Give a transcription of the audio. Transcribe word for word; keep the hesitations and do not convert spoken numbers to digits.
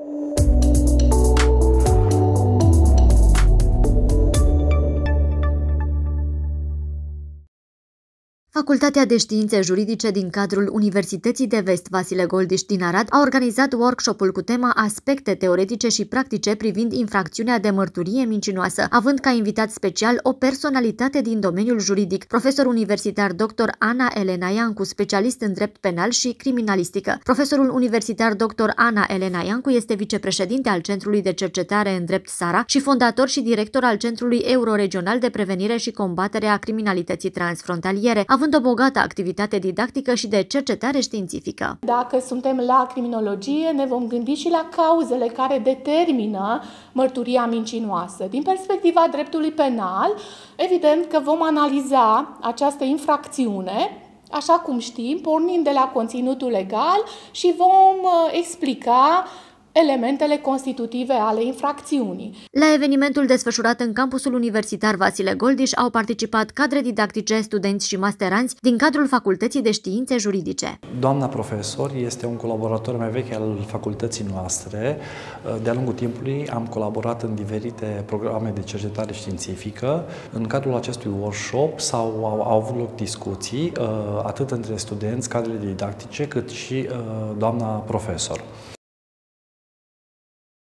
Facultatea de Științe Juridice din cadrul Universității de Vest Vasile Goldiș din Arad a organizat workshop-ul cu tema Aspecte teoretice și practice privind infracțiunea de mărturie mincinoasă, având ca invitat special o personalitate din domeniul juridic, profesor universitar doctor Ana Elena Iancu, specialist în drept penal și criminalistică. Profesorul universitar doctor Ana Elena Iancu este vicepreședinte al Centrului de Cercetare în Drept Sara și fondator și director al Centrului Euroregional de Prevenire și Combatere a Criminalității Transfrontaliere, având o bogată activitate didactică și de cercetare științifică. Dacă suntem la criminologie, ne vom gândi și la cauzele care determină mărturia mincinoasă. Din perspectiva dreptului penal, evident că vom analiza această infracțiune, așa cum știm, pornind de la conținutul legal și vom explica elementele constitutive ale infracțiunii. La evenimentul desfășurat în campusul universitar Vasile Goldiș au participat cadre didactice, studenți și masteranți din cadrul Facultății de Științe Juridice. Doamna profesor este un colaborator mai vechi al facultății noastre. De-a lungul timpului am colaborat în diferite programe de cercetare științifică. În cadrul acestui workshop s-au, au, au avut loc discuții atât între studenți, cadre didactice, cât și doamna profesor.